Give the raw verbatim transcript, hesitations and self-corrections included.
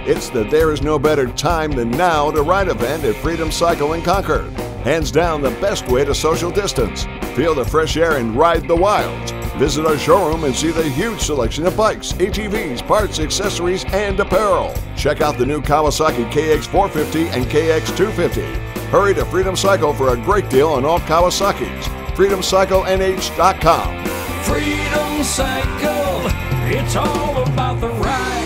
It's the There Is No Better Time Than Now to Ride event at Freedom Cycle in Concord. Hands down the best way to social distance. Feel the fresh air and ride the wilds. Visit our showroom and see the huge selection of bikes, A T Vs, parts, accessories, and apparel. Check out the new Kawasaki K X four fifty and K X two fifty. Hurry to Freedom Cycle for a great deal on all Kawasaki's. freedom cycle N H dot com. Freedom Cycle, it's all about the ride.